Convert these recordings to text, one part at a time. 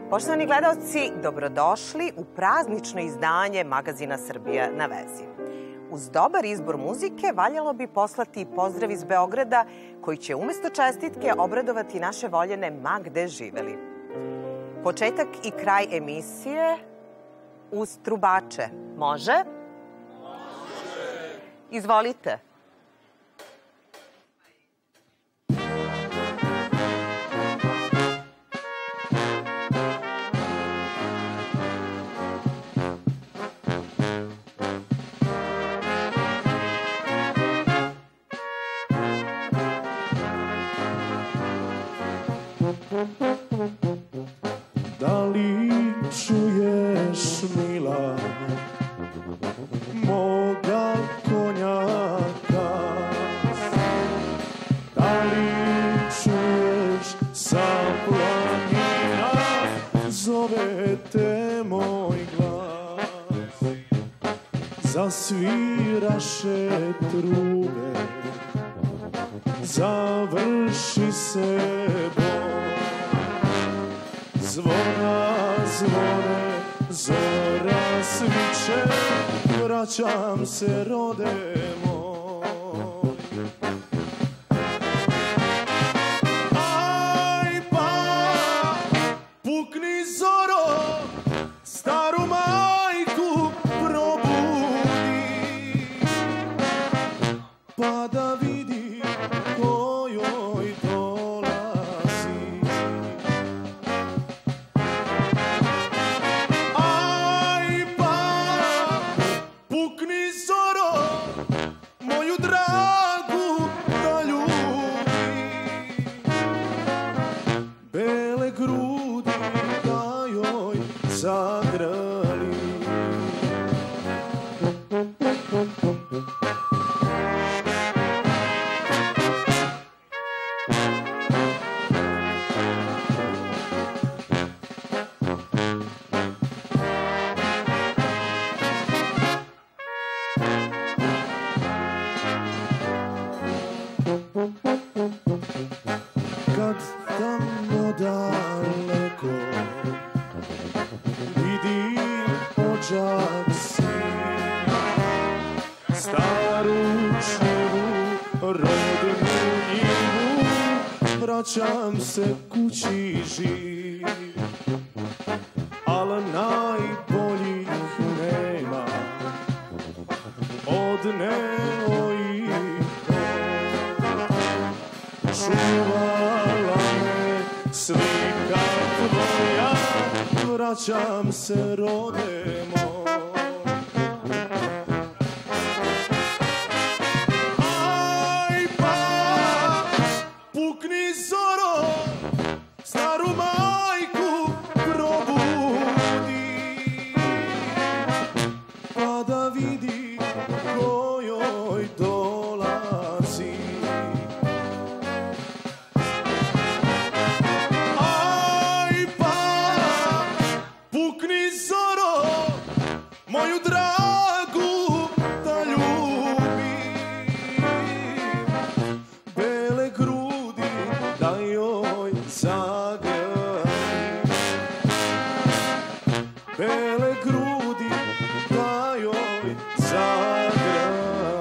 Poštovani gledaoci, dobrodošli u praznično izdanje magazina Srbija na vezi. Uz dobar izbor muzike valjalo bi poslati pozdrav iz Beograda koji će umesto čestitke obradovati naše voljene ma gde živeli. Početak i kraj emisije uz trubače. Može? Može! Izvolite. Da li čuješ, mila, moga konjaka? Da li čuješ, sa planina zove te moj glas? Zasviraše trube, završi se boj. Zvona zvone, zora sviće, vraćam se, rode moj. Aj pa, pukni zoro, staru majku probudi, pa da vidi ko joj dolazi. Aj pa, pukni zoro, moju dragu da ljubi, bele grudi da joj zagrali. Kad tamo daleko vidim ođak sin, staru čivu, rodnu njivu, vraćam se kući živ, al najboljih nema od neojih. Čuvala me slika tvoja, vraćam se, rode moj. Aj pa, pukni zoro, staru majku probudi, pa da vidi ko joj dolazi. Pukni zoro, moju dragu da ljubi, bele grudi da joj zagrali, bele grudi da joj zagrali.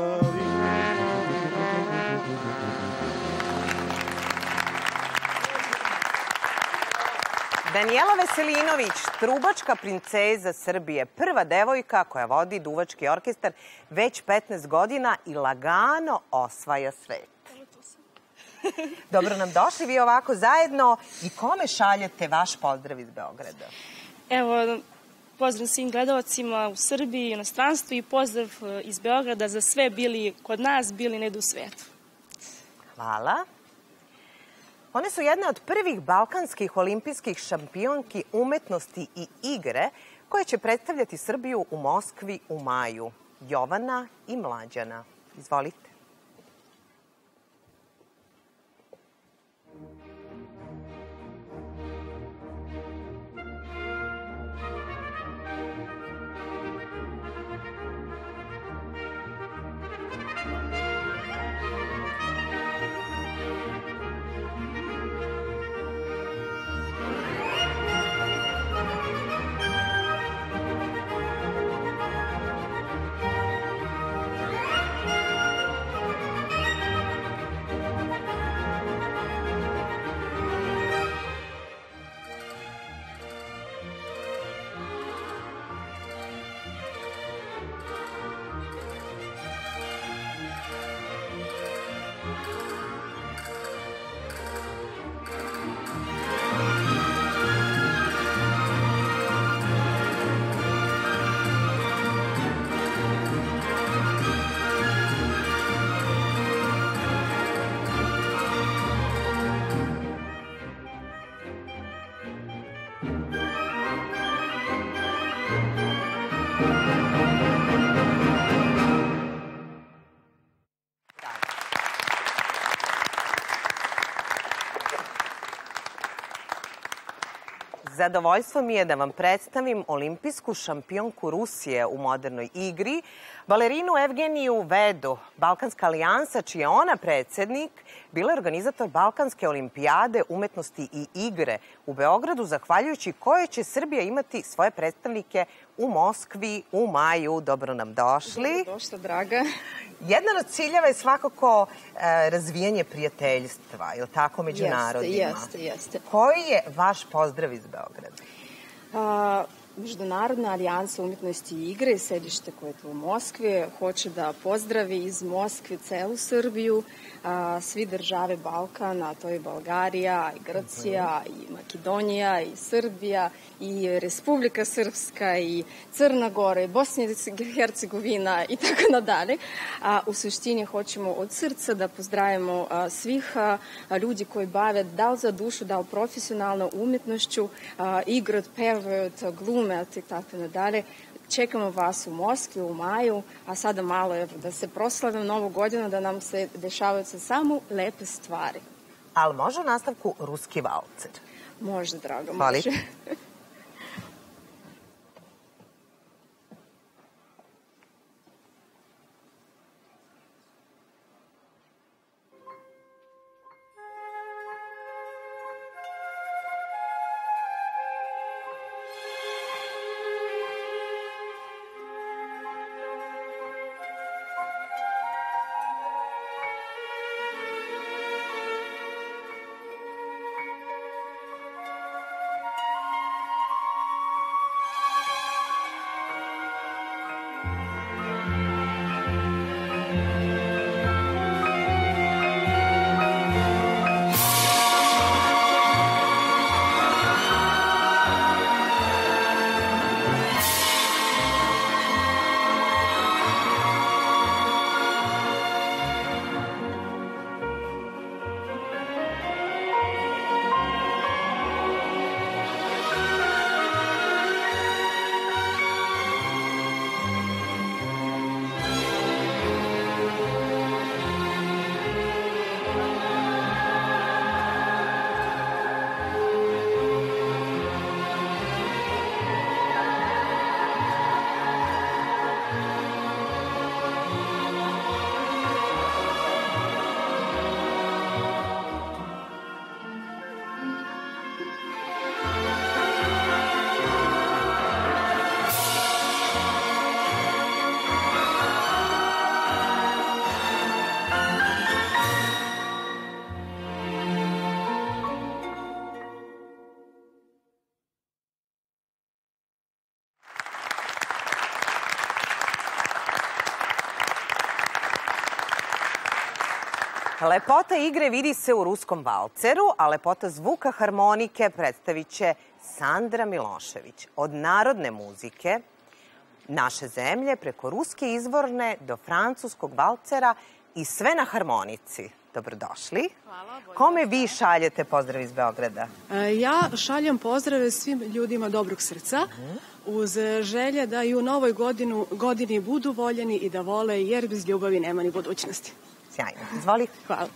Danijela Veselinović, trubačka princeza Srbije, prva devojka koja vodi duvački orkestar već 15 godina i lagano osvaja svet. Dobro nam došli vi ovako zajedno i kome šaljete vaš pozdrav iz Beograda? Evo, pozdrav svim gledalcima u Srbiji i inostranstvu i pozdrav iz Beograda za sve bili kod nas, bili negde u svetu. Hvala. One su jedne od prvih balkanskih olimpijskih šampionki umetnosti i igre koje će predstavljati Srbiju u Moskvi u maju. Jovana i Mlađana. Izvolite. Zadovoljstvo mi je da vam predstavim olimpijsku šampionku Rusije u modernoj igri, balerinu Evgeniju Vedu. Balkanska alijansa, čiji je ona predsednik, bila je organizator Balkanske olimpijade umetnosti i igre u Beogradu, zahvaljujući kojoj će Srbija imati svoje predstavnike u Moskvi u maju. Dobro nam došli. Dobrodošla, draga. Jedan od ciljeva je svakako razvijanje prijateljstva, je li tako, među narodima? Jeste. Koji je vaš pozdrav iz Beograda? Međunarodna alijansa umetnosti i igre, sedište koje je tu u Moskvi, hoće da pozdravi iz Moskve celu Srbiju, svi države Balkana, to je Bolgarija, i Grčija, i Makedonija, i Srbija, i Republika Srpska, i Crna Gora, i Bosna i Hercegovina i tako nadalje. U suštini hoćemo od srca da pozdravimo svih ljudi koji bave da li za dušu, da li profesionalno umetnošću, igrat, pevat, glumet i tako nadalje. Čekamo vas u Moskvi u maju, a sada malo da se proslavimo Novu godinu, da nam se dešavaju samo lepe stvari. Ali može u nastavku ruski valcer? Može, drago, može. Lepota igre vidi se u ruskom valceru, a lepota zvuka harmonike predstavit će Sandra Milošević. Od narodne muzike naše zemlje, preko ruske izvorne do francuskog valcera i sve na harmonici. Dobrodošli. Hvala. Kome vi šaljete pozdrav iz Beograda? Ja šaljem pozdrave svim ljudima dobrog srca, uz želje da i u novoj godini budu voljeni i da vole, jer bez ljubavi nema ni budućnosti. Sjajno. Izvoli. Hvala.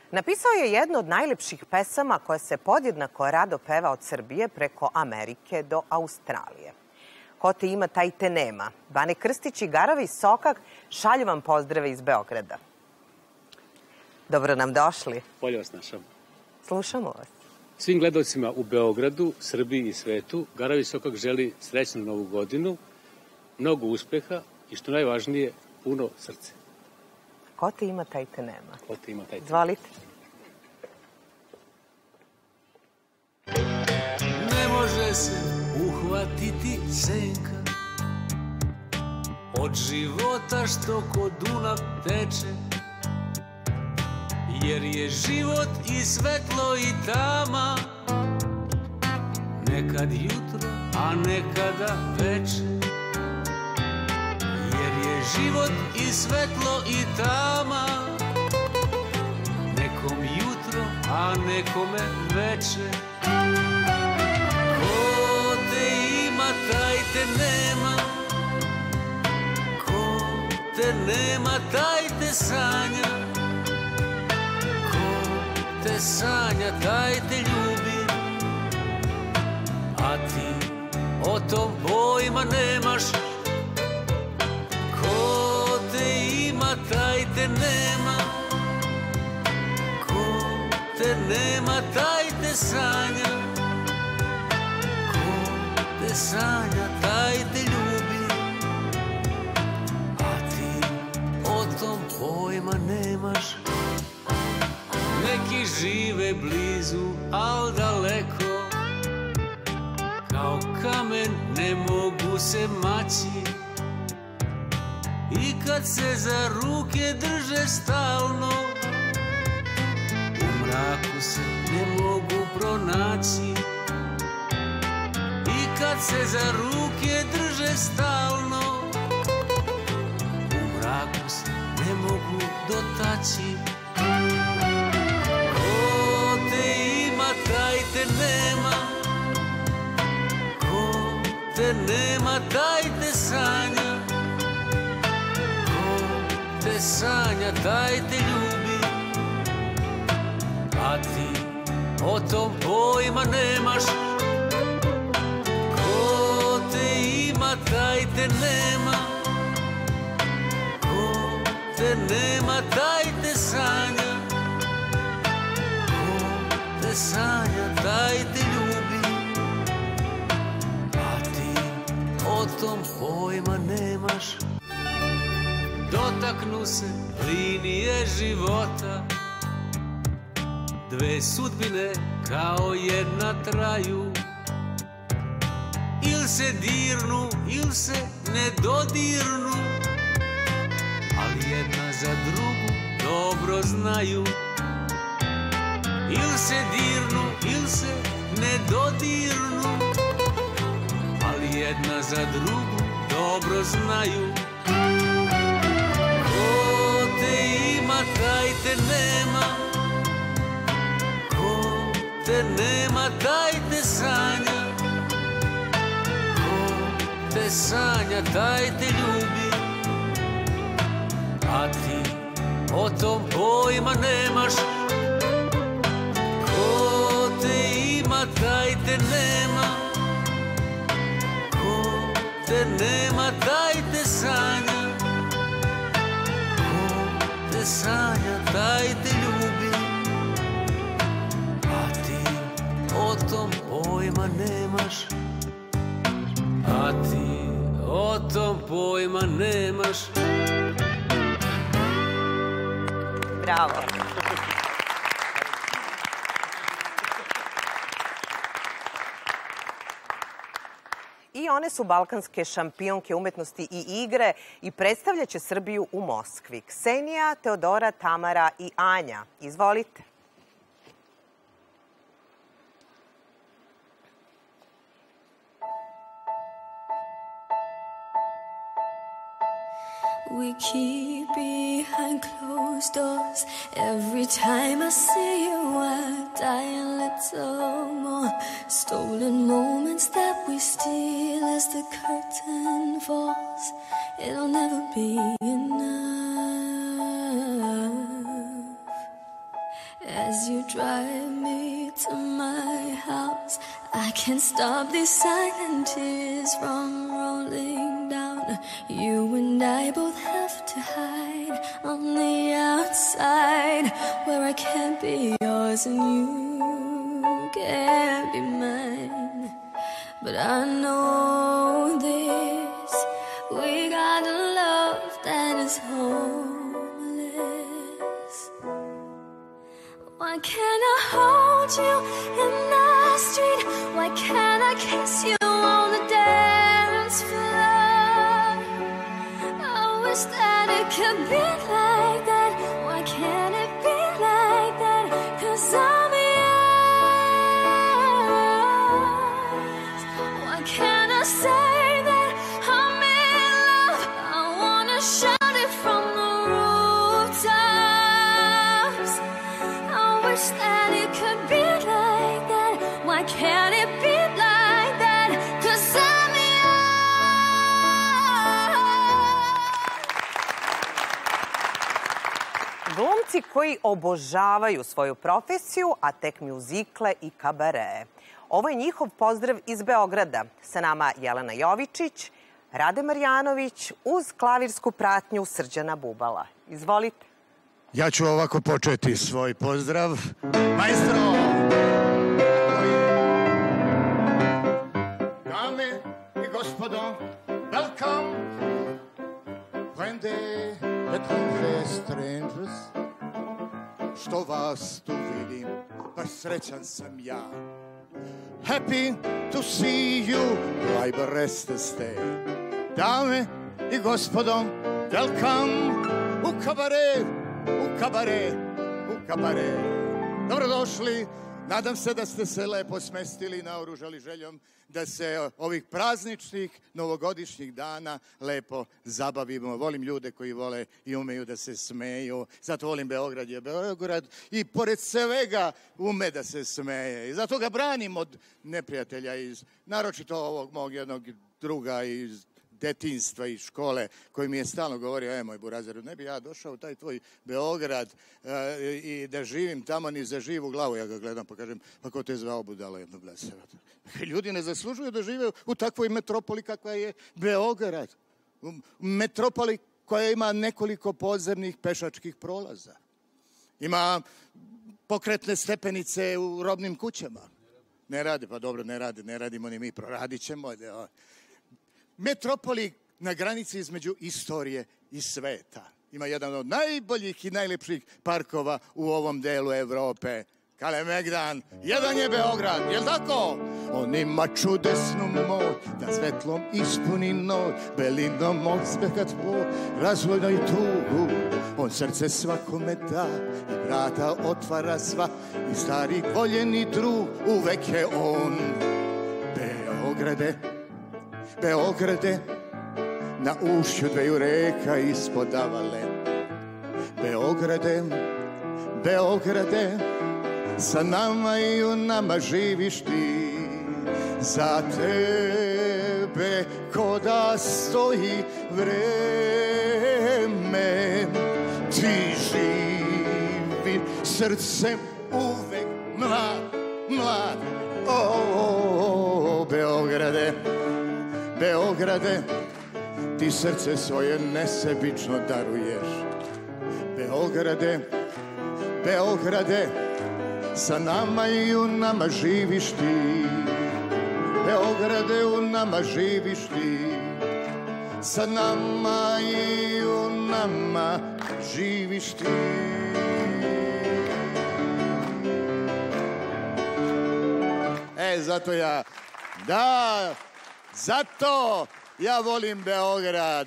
Napisao je jednu od najlepših pesama koja se podjednako rado peva od Srbije preko Amerike do Australije. Ko te ima, taj te nema. Bane Krstić i Garavi Sokak šalju vam pozdrave iz Beograda. Dobro nam došli. Bolje vas našao. Slušamo vas. Svim gledalcima u Beogradu, Srbiji i svetu, Garavi Sokak želi srećnu novu godinu, mnogo uspeha i što najvažnije, puno srce. Ko te ima, taj te nema. Ko te ima, taj te nema. Izvolite. Ne može se uhvatiti senka od života što ko Dunav teče, jer je život i svetlo i tama, nekad jutro, a nekada veče. Jer je život i svetlo i tama, nekom jutro, a nekome veče. Ko te ima, taj te nema, ko te nema, taj te sanja, ko te sanja, taj te ljubi, a ti o tom pojma nemaš. Ko te ima, taj te nema, ko te nema, taj te sanja, ko te sanja, taj te ljubi, a ti o tom pojma nemaš. Neki žive blizu, al daleko, kao kamen ne mogu se maći, i kad se za ruke drže stalno, u mraku se ne mogu pronaći. I kad se za ruke drže stalno, u mraku se ne mogu dotaći. Ko te ima, taj te nema, ko te nema, taj te sanja, te sanja, taj te ljubi, a ti o tom pojma nemaš. Ko te ima, taj te nema, ko te nema, taj te sanja, ko te sanja, taj te ljubi, a ti o tom pojma nemaš. Dotaknu se linije života, dve sudbine kao jedna traju, il se dirnu, il se ne dodirnu, ali jedna za drugu dobro znaju. Il se dirnu, il se ne dodirnu, ali jedna za drugu dobro znaju. Ko te ima, taj te nema, ko te nema, taj te sanja, ko te sanja, taj te ljubi, a ti o tom pojma nemaš. Ko te ima, taj te nema, ko te nema, taj te sanja, te sanja, taj te ljubi, a ti o tom pojma nemaš, a ti o tom pojma nemaš. Bravo. I one su balkanske šampionke umetnosti i igre i predstavljaće Srbiju u Moskvi. Ksenija, Teodora, Tamara i Anja. Izvolite. We keep behind closed doors. Every time I see you, I die a little more. Stolen moments that we steal as the curtain falls. It'll never be enough. drive me to my house. I can't stop these silent tears from rolling down. You and I both have to hide on the outside, where I can't be yours and you can't be mine. But I know this, we got a love that is homeless. Why can't I hold you in the street? Why can't I kiss you on the dance floor? I wish that it could be like that. Why can't it be like that? 'Cause I'm yours. Why can't I say that I'm in love? I wanna shout it from the rooftops. I wish that it could be like that. Why can't it be like that? 'Cause I'm yours. Glumci koji obožavaju svoju profesiju, a tek mjuzikle i kabare. Ovo je njihov pozdrav iz Beograda. Sa nama Jelena Jovičić, Rade Marjanović uz klavirsku pratnju Srđana Bubala. Izvolite. Ja ću ovako početi svoj pozdrav. Maestro! Dame i gospodo, welcome! When they the strangers, što vas tu vidim, baš srećan sam ja. Happy to see you, liber rest stay. Dame i gospodo, welcome u kabare, u kabare, u kabare. Dobrodošli, nadam se da ste se lepo smestili, naoružali željom da se ovih prazničnih novogodišnjih dana lepo zabavimo. Volim ljude koji vole i umeju da se smeju, zato volim Beograd, je Beograd i pored svega ume da se smeje. I zato ga branim od neprijatelja, naročito ovog mog jednog druga iz detinjstva i škole, koji mi je stalno govorio, moj burazeru, ne bi ja došao u taj tvoj Beograd i da živim tamo ni za živu glavu. Ja ga gledam pa kažem, pa ko te je zvao budala jedno bleseva? Ljudi ne zaslužuju da žive u takvoj metropoli kakva je Beograd. Metropoli koja ima nekoliko podzemnih pešačkih prolaza. Ima pokretne stepenice u robnim kućama. Ne rade, pa dobro, ne radimo ni mi, proradit ćemo. Metropoli na granici između istorije i sveta. Ima jedan od najboljih i najlepših parkova u ovom delu Evrope. Kalemegdan, jedan je Beograd, jel' tako? On ima čudesnu moć da svetlom ispuni noć, belinom osmeha tvoj, razvojno i tugu. On srce svakome da i vrata otvara sva i stari voljeni drug, uvek je on. Beograde, Beograde, na ušću dveju reka ispod Avale. Beograde, Beograde, sa nama i u nama živiš ti. Za tebe ko da stoji vreme, ti živi srcem uvek mlad, mlad. O, Beograde, Beograde, ti srce svoje nesebično daruješ. Beograde, Beograde, sa nama i u nama živiš ti. Beograde, u nama živiš ti. Sa nama i u nama živiš ti. Zato ja, da, zato ja volim Beograd.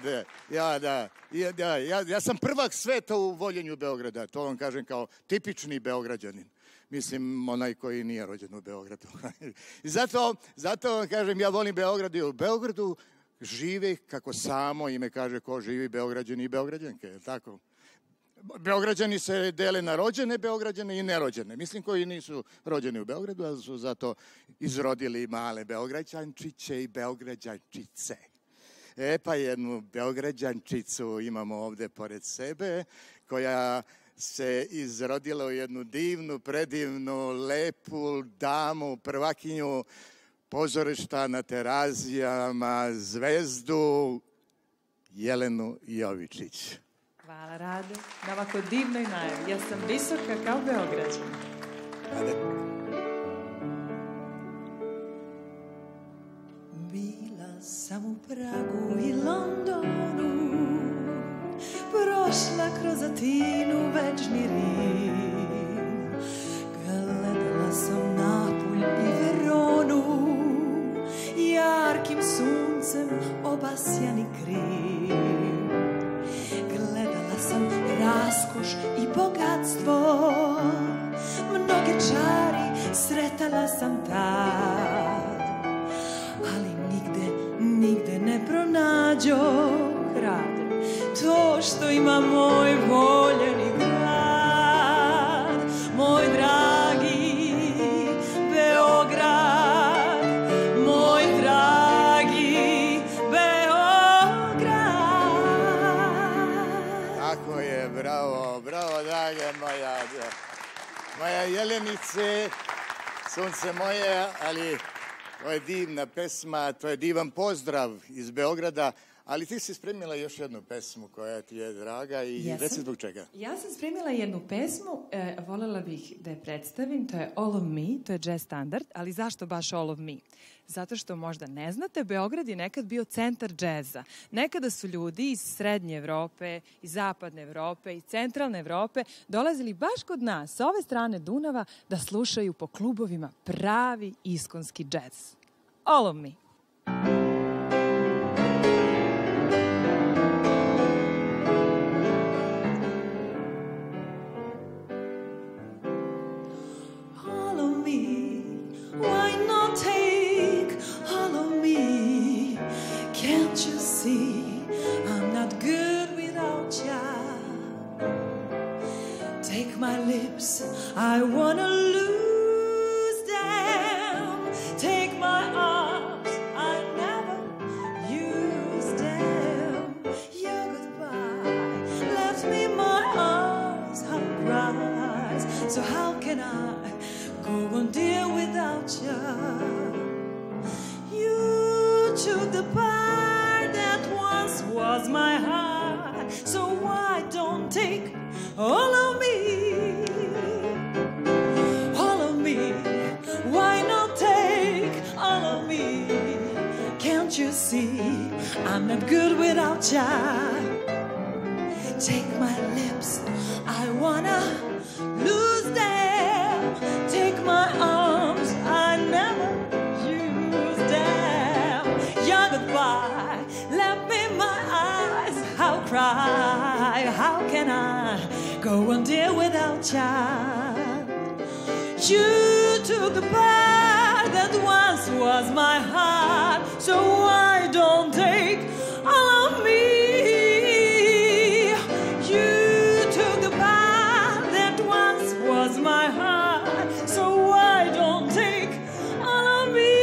Ja sam prvak sveta u voljenju Beograda, to vam kažem kao tipični Beograđanin. Mislim, onaj koji nije rođen u Beogradu. I zato vam kažem, ja volim Beograd i u Beogradu žive, kako samo ime kaže, ko živi, Beograđani i Beograđanke, je li tako? Beograđani se dele na rođene Beograđane i nerođene. Mislim, koji nisu rođeni u Beogradu, ali su zato izrodili male Beograđančiće i Beograđančice. Pa jednu Beograđančicu imamo ovde pored sebe, koja se izrodila u jednu divnu, predivnu, lepu damu, prvakinju pozorišta na Terazijama, zvezdu Jelenu Jovičić. Hvala, Rade, na ovako divnoj najavi. Ja sam visoka kao Beograđana. Rade. Bila sam u Pragu i Londonu, prošla kroz Atinu, večni Rim. Gledala sam Napulj i Veronu, jarkim suncem obasjani Krim. Gledala sam raskoš i bogatstvo, mnoge čari sretala sam tad, ali nigde ne pronađoh, Rade, to što ima moj voljeni grad, moj dragi Beograd, moj dragi Beograd. Tako je, bravo, bravo, draga moja Jelenice, sunce moje, ali to je divna pesma, to je divan pozdrav iz Beograda, ali ti si spremila još jednu pesmu koja ti je draga i reci zbog čega. Ja sam spremila jednu pesmu, voljela bih da je predstavim, to je All of Me, to je jazz standard, ali zašto baš All of Me? Zato što možda ne znate, Beograd je nekad bio centar džeza. Nekada su ljudi iz Srednje Evrope, iz Zapadne Evrope, iz Centralne Evrope dolazili baš kod nas, sa ove strane Dunava, da slušaju po klubovima pravi iskonski džez. All of Me. My lips, I wanna lose them. Take my arms, I never use them. Your goodbye left me my arms how cries. So how can I go on, dear, without you? You took the part that once was my heart. So why don't take all of me? Why not take all of me? Can't you see I'm not good without ya? Take my lips, I wanna lose them. Take my arms, I never use them. Your goodbye left me my eyes how cry. How can I go on, dear, without ya? You took the part that once was my heart, so why don't take all of me? You took the part that once was my heart, so why don't take all of me?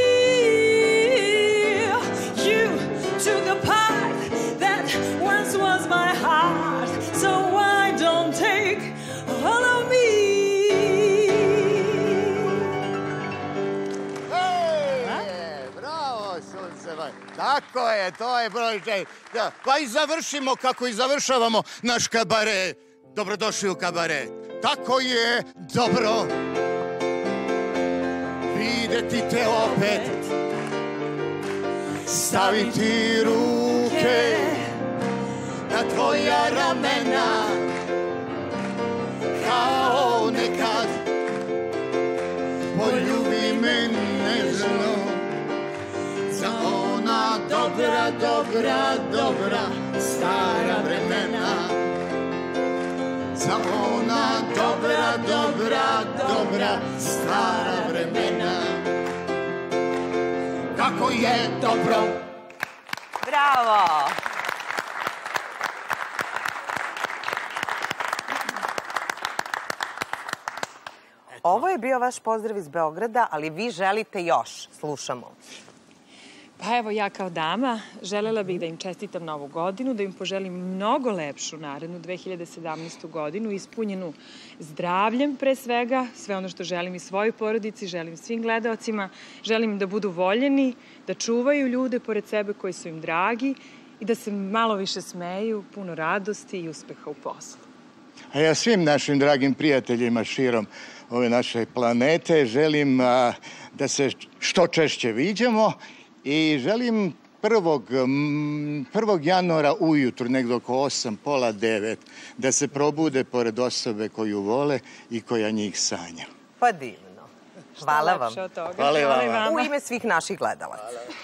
You took the part that once was my heart, so why don't take all of me? Tako je, to je broj 4. Da, pa i završimo kako i završavamo naš kabare. Dobrodošli u kabare. Tako je dobro videti te opet, staviti ruke na tvoja ramena kao nekad. Poljubi me nežno za ona dobra, dobra, dobra stara vremena. Za ona dobra, dobra, dobra stara vremena. Kako je dobro. Bravo! Ovo je bio vaš pozdrav iz Beograda, ali vi želite još. Slušamo. Pa evo, ja kao dama želela bih da im čestitam Novu godinu, da im poželim mnogo lepšu narednu 2017. godinu, ispunjenu zdravljem pre svega, sve ono što želim i svojoj porodici, želim svim gledaocima, želim da budu voljeni, da čuvaju ljude pored sebe koji su im dragi i da se malo više smeju, puno radosti i uspeha u poslu. A ja svim našim dragim prijateljima širom ove naše planete želim da se što češće viđamo i želim 1. januara ujutru, negdje oko 8, pola 9, da se probude pored osobe koju vole i koja njih sanja. Pa divno. Hvala vam. Hvala vam. U ime svih naših gledalaca.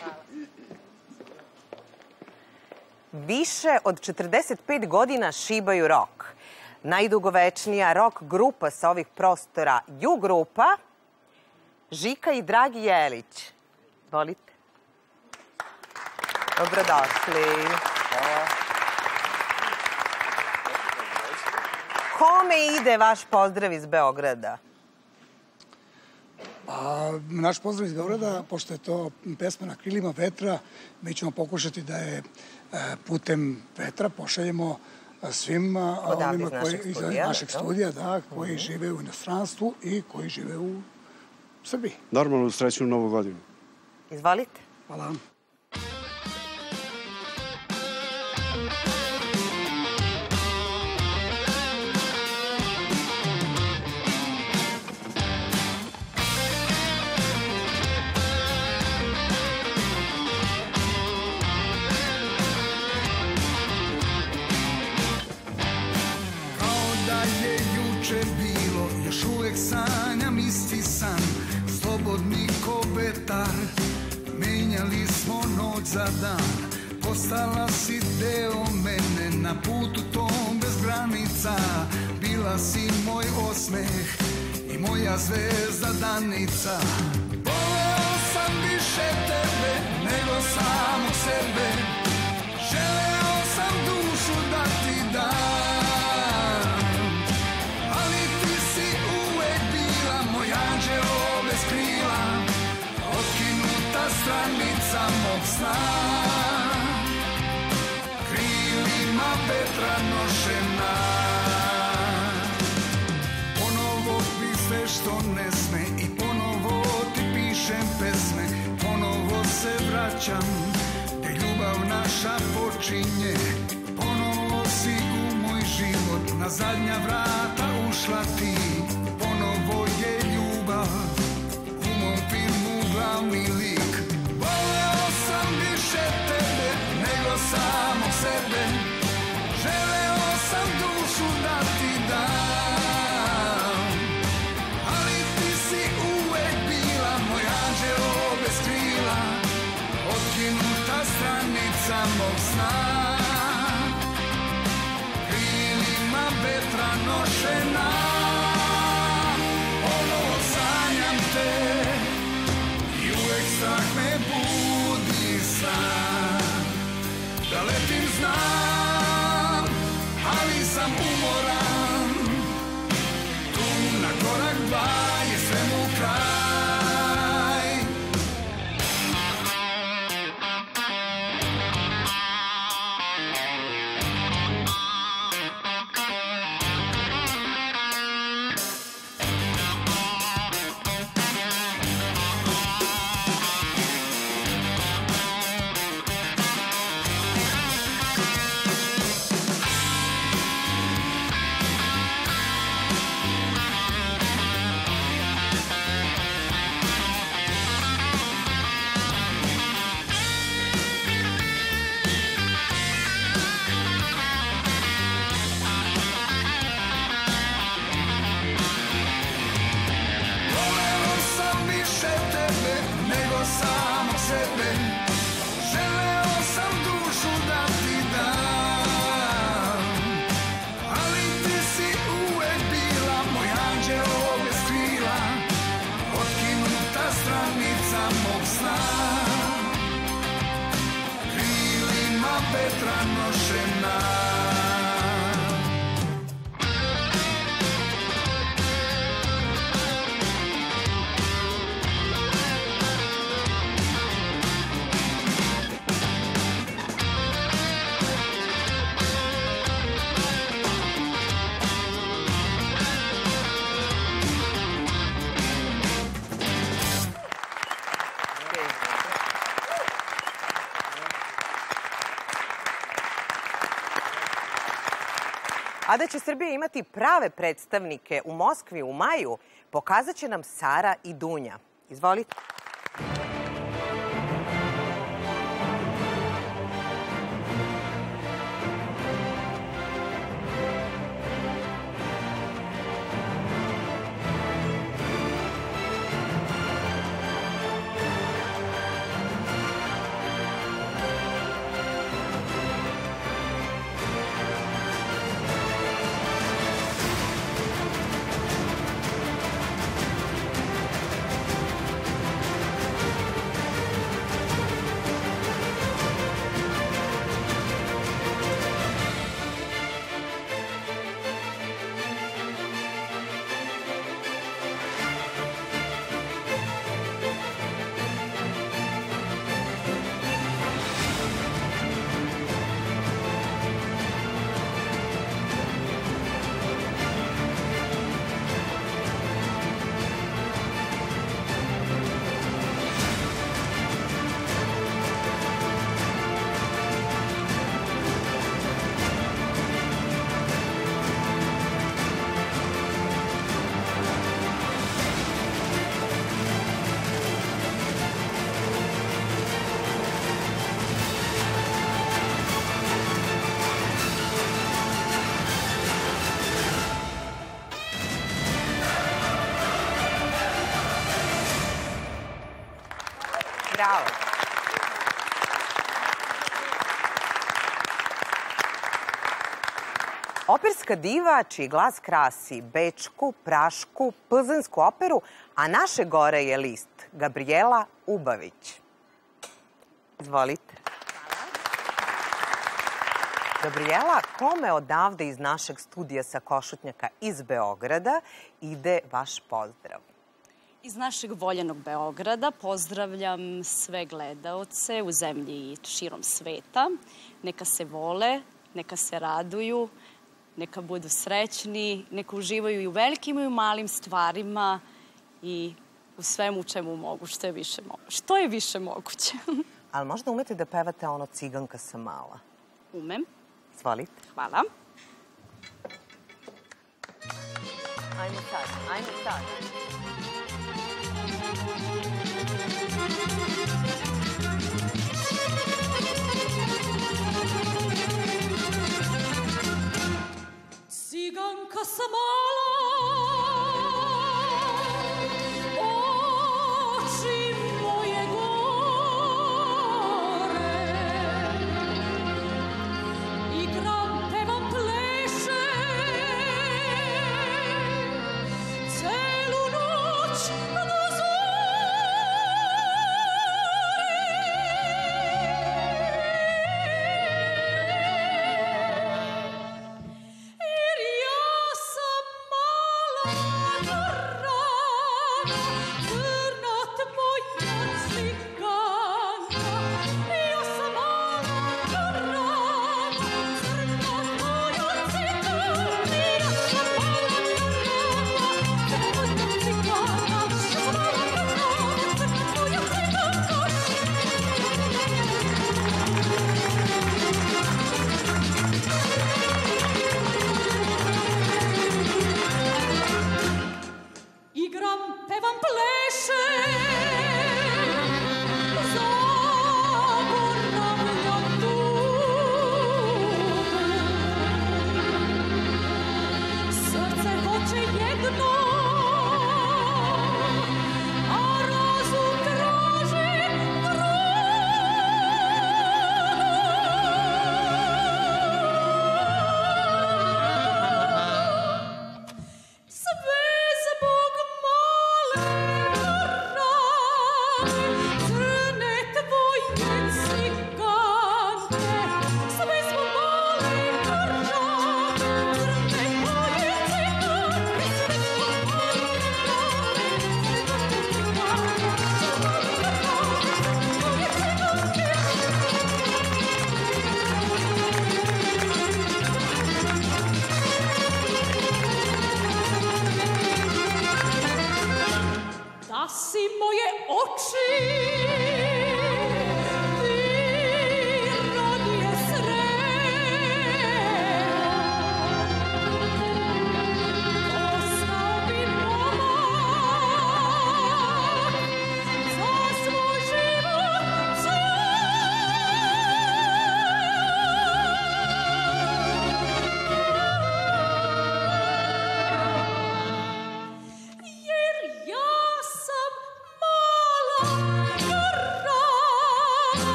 Više od 45 godina šibaju rok. Najdugovečnija rok grupa sa ovih prostora Ju grupa, Žika i Dragi Jelić. Volite? Dobrodošli. Kome ide vaš pozdrav iz Beograda? Naš pozdrav iz Beograda, pošto je to pesma Na krilima vetra, mi ćemo pokušati da je putem vetra pošaljemo svim ovima iz našeg studija, koji žive u inostranstvu i koji žive u Srbiji. Normalno, srećnu Novu godinu. Izvolite. Hvala. Sanjam isti san, slobodni ko vetar, menjali smo noć za dan, postala si deo mene, na putu tom bez granica, bila si moj osmeh i moja zvezda danica. Voleo sam više tebe nego samog sebe, želeo sam dušu da ti dam. Stranica mog sna, krilima vetra nošena. Ponovo bi sve što ne sme i ponovo ti pišem pesme, ponovo se vraćam gde ljubav naša počinje. Ponovo si u moj život na zadnja vrata ušla ti, ponovo je ljubav u mom filmu glavni lik. Voleo sam više tebe nego samog sebe, želeo sam dušu da ti dam, ali ti si uvek bila moj anđeo bez krila, otkinuta stranica mog sna, krilima vetra nošena. A da će Srbija imati prave predstavnike u Moskvi u maju, pokazat će nam Sara i Dunja. Izvolite. Bravo. Operska diva čiji glas krasi Bečku, Prašku, Plzeňsku operu, a naše gore je list, Gabrijela Ubavić. Izvolite. Gabrijela, kome odavde iz našeg studija sa Košutnjaka iz Beograda ide vaš pozdrav? Iz našeg voljenog Beograda pozdravljam sve gledaoce u zemlji i širom sveta. Neka se vole, neka se raduju, neka budu srećni, neka uživaju i u velikim i u malim stvarima i u svemu čemu mogu, što je više moguće. Ali možda umete da pevate ono Ciganka sam mala? Umem. Izvolite. Hvala. Ajmo sad. Ciganka sam mala, oči moje gore, igram, pevam, plešem, celu noć do zore.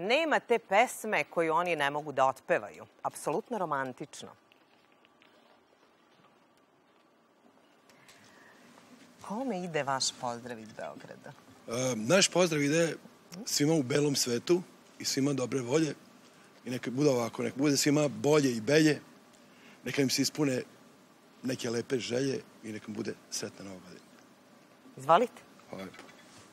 Nema te pesme koju oni ne mogu da otpevaju. Apsolutno romantično. Kome ide vaš pozdrav iz Beograda? Naš pozdrav ide svima u belom svetu i svima dobre volje. I neka bude ovako, neka bude svima bolje i belje. Neka im se ispune neke lepe želje i neka im bude sretna nova godina. Izvolite. Hvala lepo.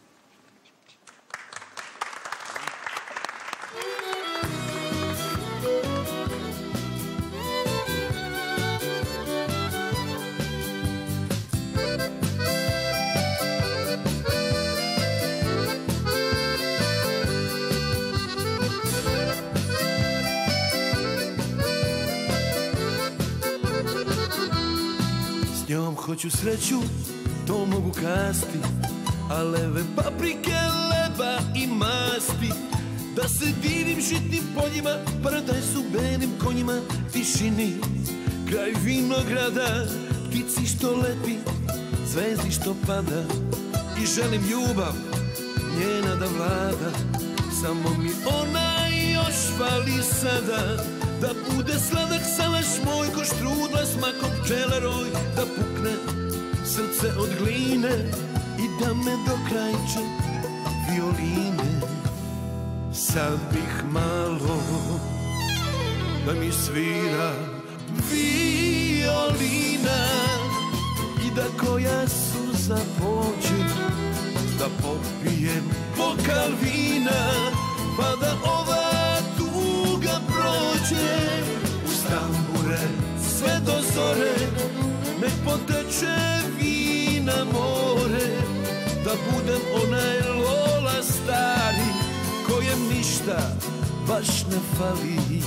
S njom hoću sreću, to mogu kasti, a leve paprike, leba i masti. Da se divim žitnim poljima, paradajzu belim konjima, tišini, kraj vinograda, ptici što leti, zvezdi što pada. I želim ljubav, njena da vlada, samo mi ona još fali sada. Da bude sladak salaš moj, ko štrudla s makom pčelaroj, da pukne srce od gline i da me dokrajče violine. Sad bih malo da mi svira violina i da koja suza pođe, da popijem bokal vina, pa da ova tuga prođe. Uz tambure sve do zore, nek poteče vina more, da budem onaj Lola stari, kojem ništa baš ne fali.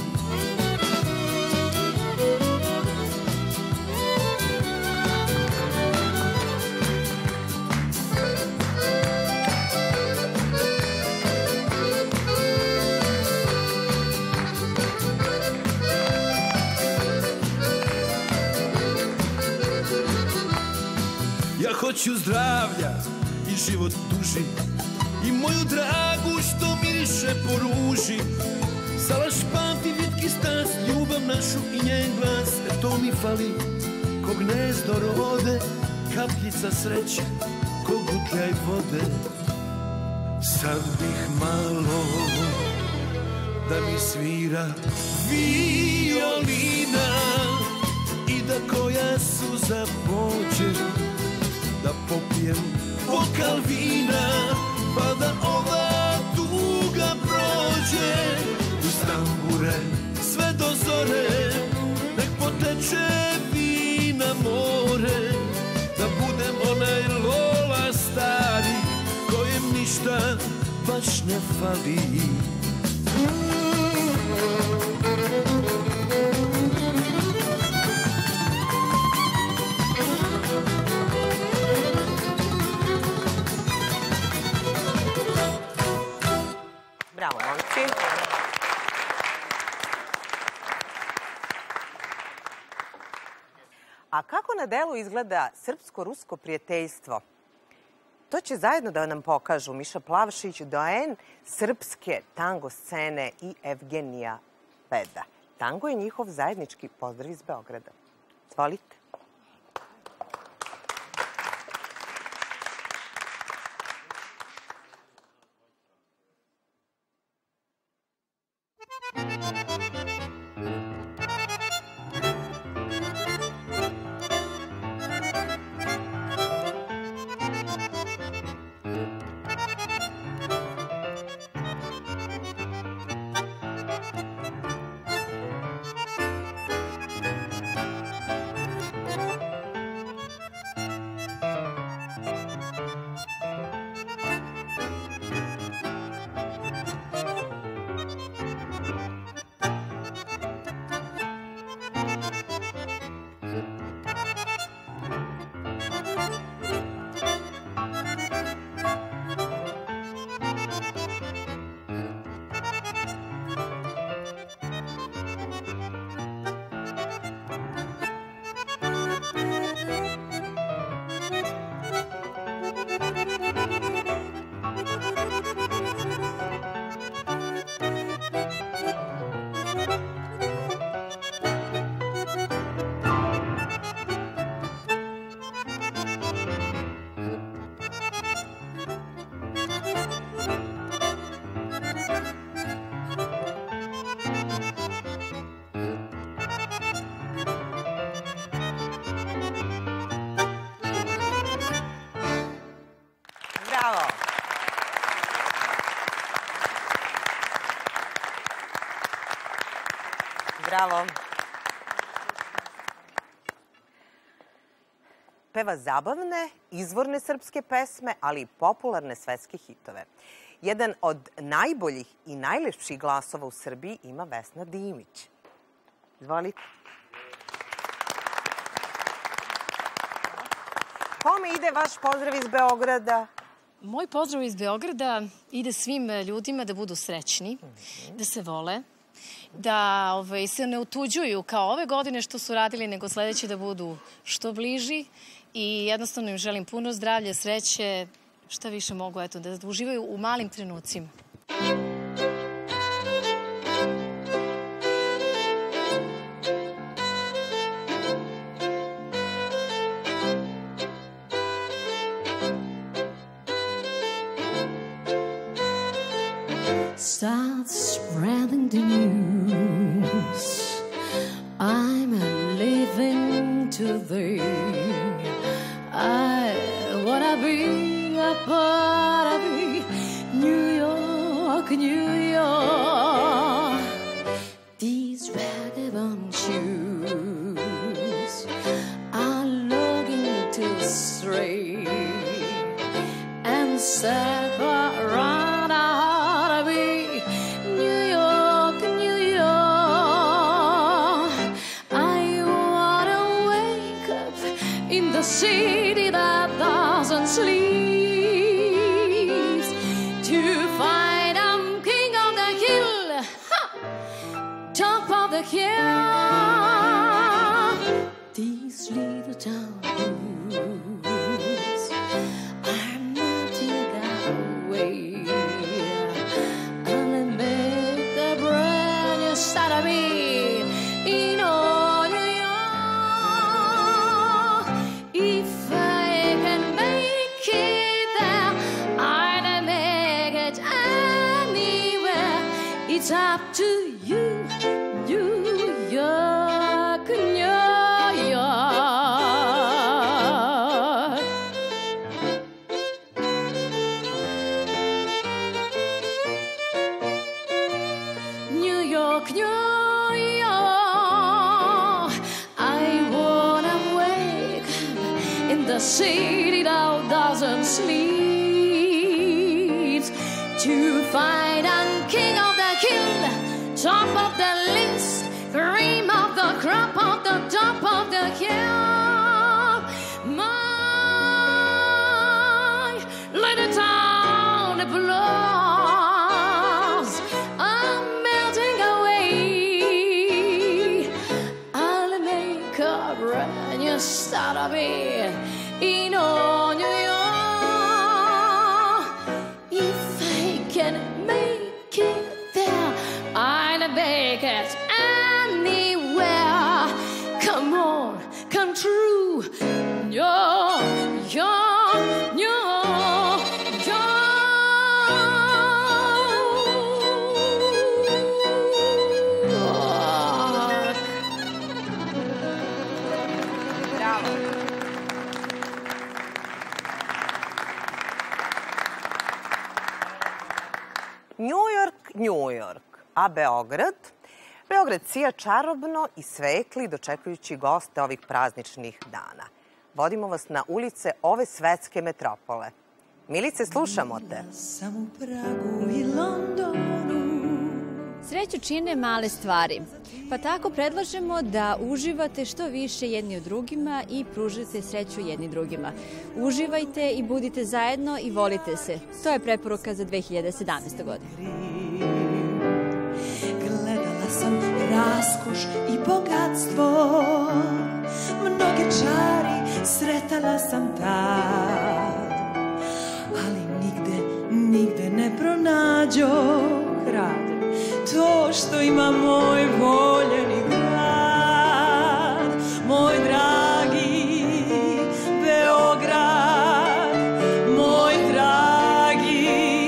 Ja hoću zdravlja i život duži, i moju dragu što miriše po ruži. Salaš pamti vitki stas, ljubav našu i njen glas, to mi fali, ko gnezdo rode, kapljica sreće, ko gutljaj vode. Sad bih malo da mi svira violina i da koja suza pođe, da popijem bokal vina, pa da ova tuga prođe. Uz tambure sve do zore, nek poteče vina more, da budem onaj Lola stari, kojem ništa baš ne fali. Bravo, momci. A kako na delu izgleda srpsko-rusko prijateljstvo? To će zajedno da nam pokažu Miša Plavšić, doen srpske tango scene i Evgenija Peda. Tango je njihov zajednički pozdrav iz Beograda. Zvolite. Bravo. Peva zabavne, izvorne srpske pesme, ali i popularne svetske hitove. Jedan od najboljih i najlepših glasova u Srbiji ima Vesna Dimić. Izvolite. Kome ide vaš pozdrav iz Beograda? Moj pozdrav iz Beograda ide svim ljudima da budu srećni, da se vole, da se ne otuđuju kao ove godine što su radili, nego sledeće da budu što bliži i jednostavno im želim puno zdravlja, sreće, šta više mogu, eto, da uživaju u malim trenucima. Start spreading the news. I'm living today. I wanna be a part of New York, New York. These vagabond shoes are looking to stray and step around. City that doesn't sleep, to find I'm king of the hill, top of the hill. These little town blues are melting away, and they make a brand new start of me. It's up to you, New York, New York. New York, New York. I wanna wake in the city that doesn't sleep, to find I'm king of top of the list, cream of the crop of the top of the hill. My little town applause, I'm melting away. I'll make a brand new start of it in all New York. If I can make it there, I'll make it anywhere. Come on, come true. New York, New York. Bravo. New York, New York. A Beograd? Beograd sija čarobno i svetli dočekujući goste ovih prazničnih dana. Vodimo vas na ulice ove svetske metropole. Milice, slušamo te. Sam u Pragu i Londonu. Sreću čine male stvari, pa tako predlažemo da uživate što više jedni u drugima i pružite sreću jedni drugima. Uživajte i budite zajedno i volite se. To je preporuka za 2017. godinu. Sam raskoš i bogatstvo, mnoge čari sretala sam tad, ali nigde ne pronađoh rad, to što ima moj voljeni grad, moj dragi Beograd, moj dragi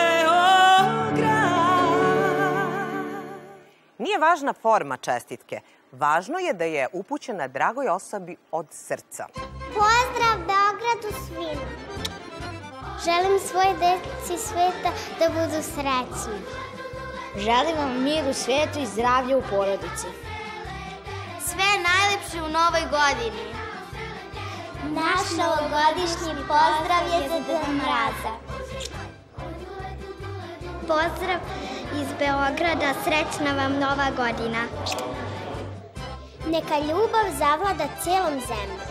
Nije važna forma čestitke. Važno je da je upućena dragoj osobi od srca. Pozdrav Beogradu svima. Želim svoje deci sveta da budu srećni. Želim vam mir u svetu i zdravlje u porodici. najlepše u novoj godini? Naš novogodišnji pozdrav je za Deda Mraza. Pozdrav iz Beograda, srećna vam nova godina. Neka ljubav zavlada celom zemljom.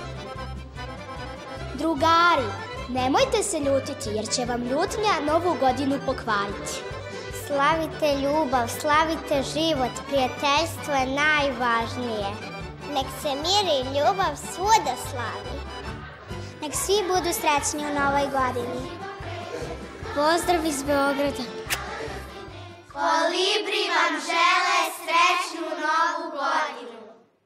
Drugari, nemojte se ljutiti jer će vam ljutnja novu godinu pokvariti. Slavite ljubav, slavite život, prijateljstvo je najvažnije. Nek se mir i ljubav svuda slavi. Nek svi budu srećni u novoj godini. Pozdrav iz Beograda. Kolibri vam žele srećnu novu godinu.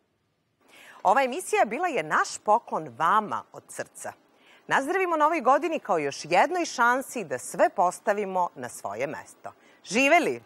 Ova emisija bila je naš poklon vama od srca. Nazdravimo novoj godini kao još jednoj šansi da sve postavimo na svoje mesto. Živeli!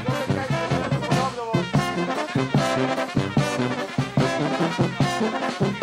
Thank you.